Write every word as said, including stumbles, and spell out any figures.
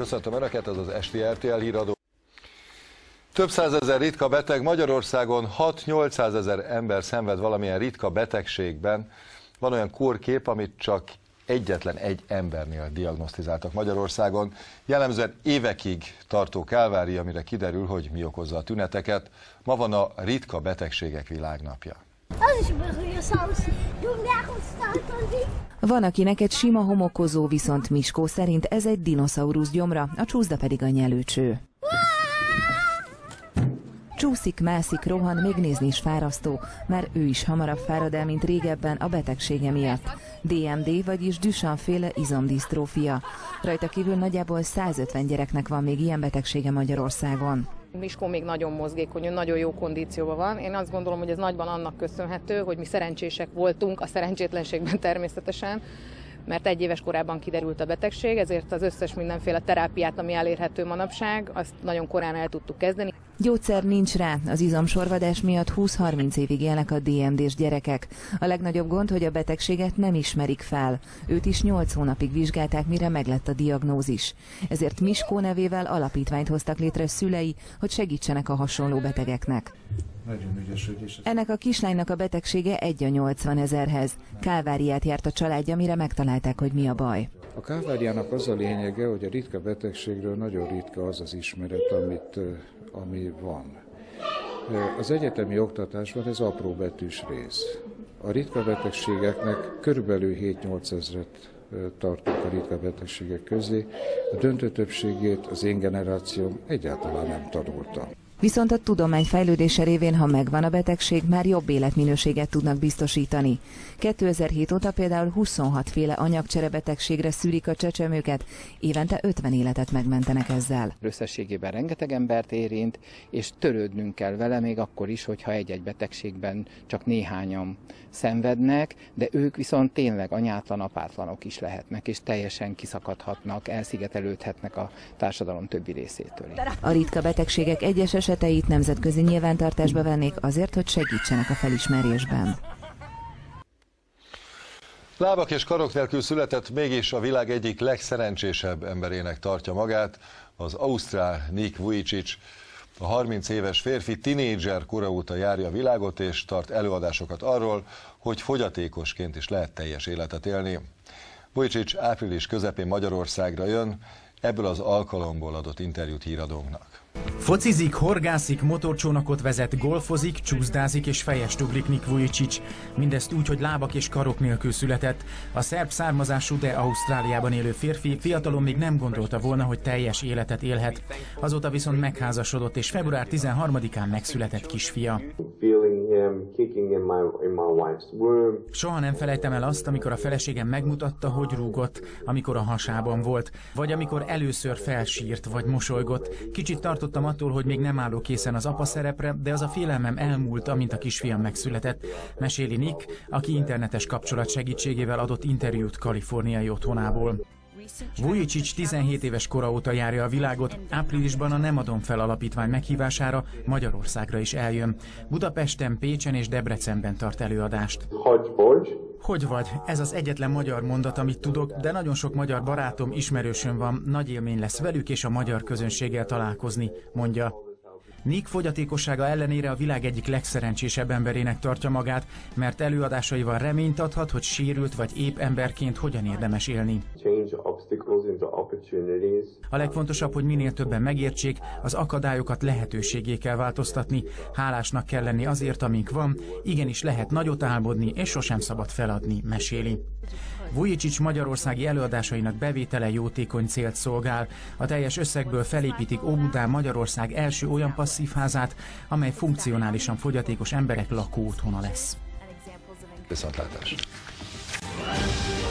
Köszöntöm Önöket, ez az esti er té el híradó. Több százezer ritka beteg, Magyarországon hat-nyolcszázezer ember szenved valamilyen ritka betegségben. Van olyan kórkép, amit csak egyetlen egy embernél diagnosztizáltak Magyarországon. Jellemzően évekig tartó kálvária, amire kiderül, hogy mi okozza a tüneteket. Ma van a ritka betegségek világnapja. Van, akinek egy sima homokozó, viszont Miskó szerint ez egy dinoszaurusz gyomra, a csúszda pedig a nyelőcső. Csúszik, mászik, rohan, még nézni is fárasztó, már ő is hamarabb fárad el, mint régebben a betegsége miatt. dé em dé, vagyis Duchenne-féle izomdisztrófia. Rajta kívül nagyjából százötven gyereknek van még ilyen betegsége Magyarországon. Miskó még nagyon mozgékony, nagyon jó kondícióban van. Én azt gondolom, hogy ez nagyban annak köszönhető, hogy mi szerencsések voltunk, a szerencsétlenségben természetesen, mert egy éves korában kiderült a betegség, ezért az összes mindenféle terápiát, ami elérhető manapság, azt nagyon korán el tudtuk kezdeni. Gyógyszer nincs rá, az izomsorvadás miatt húsz-harminc évig élnek a dé em dés gyerekek. A legnagyobb gond, hogy a betegséget nem ismerik fel. Őt is nyolc hónapig vizsgálták, mire meglett a diagnózis. Ezért Miskó nevével alapítványt hoztak létre szülei, hogy segítsenek a hasonló betegeknek. Ennek a kislánynak a betegsége egy a nyolcvanezerhez. Kálváriát járt a családja, mire megtalálták, hogy mi a baj. A kálváriának az a lényege, hogy a ritka betegségről nagyon ritka az az ismeret, amit, ami van. Az egyetemi oktatásban ez apróbetűs rész. A ritka betegségeknek körülbelül hét-nyolc ezret tartunk a ritka betegségek közé. A döntő többségét az én generációm egyáltalán nem tanulta. Viszont a tudomány fejlődése révén, ha megvan a betegség, már jobb életminőséget tudnak biztosítani. kétezer-hét óta például huszonhat féle anyagcserebetegségre szűrik a csecsemőket, évente ötven életet megmentenek ezzel. Összességében rengeteg embert érint, és törődnünk kell vele még akkor is, hogyha egy-egy betegségben csak néhányan szenvednek, de ők viszont tényleg anyátlan, apátlanok is lehetnek, és teljesen kiszakadhatnak, elszigetelődhetnek a társadalom többi részétől. A ritka betegségek egyes eseteit nemzetközi nyilvántartásba vennék azért, hogy segítsenek a felismerésben. Lábak és karok nélkül született, mégis a világ egyik legszerencsésebb emberének tartja magát, az ausztrál Nick Vujicic. A harminc éves férfi tinédzser kora óta járja a világot, és tart előadásokat arról, hogy fogyatékosként is lehet teljes életet élni. Vujicic április közepén Magyarországra jön, ebből az alkalomból adott interjút híradónknak. Focizik, horgászik, motorcsónakot vezet, golfozik, csúszdázik és fejest ugrik Nick Vujicic. Mindezt úgy, hogy lábak és karok nélkül született. A szerb származású, de Ausztráliában élő férfi fiatalon még nem gondolta volna, hogy teljes életet élhet. Azóta viszont megházasodott, és február tizenharmadikán megszületett kisfia. Soha nem felejtem el azt, amikor a feleségem megmutatta, hogy rúgott, amikor a hasában volt, vagy amikor először felsírt, vagy mosolygott. Kicsit tartottam attól, hogy még nem állok készen az apa szerepre, de az a félelmem elmúlt, amint a kisfiam megszületett, meséli Nick, aki internetes kapcsolat segítségével adott interjút kaliforniai otthonából. Vujicic tizenhét éves kora óta járja a világot, áprilisban a Nem adom fel alapítvány meghívására Magyarországra is eljön. Budapesten, Pécsen és Debrecenben tart előadást. Hogy vagy? Hogy vagy? Ez az egyetlen magyar mondat, amit tudok, de nagyon sok magyar barátom, ismerősöm van, nagy élmény lesz velük és a magyar közönséggel találkozni, mondja. Nick fogyatékossága ellenére a világ egyik legszerencsésebb emberének tartja magát, mert előadásaival reményt adhat, hogy sérült vagy épp emberként hogyan érdemes élni. A legfontosabb, hogy minél többen megértsék, az akadályokat lehetőségé kell változtatni, hálásnak kell lenni azért, amink van, igenis lehet nagyot álmodni, és sosem szabad feladni, meséli. Vujicic magyarországi előadásainak bevétele jótékony célt szolgál. A teljes összegből felépítik Óbudán Magyarország első olyan passzívházát, amely funkcionálisan fogyatékos emberek lakóotthona lesz. Viszontlátásra!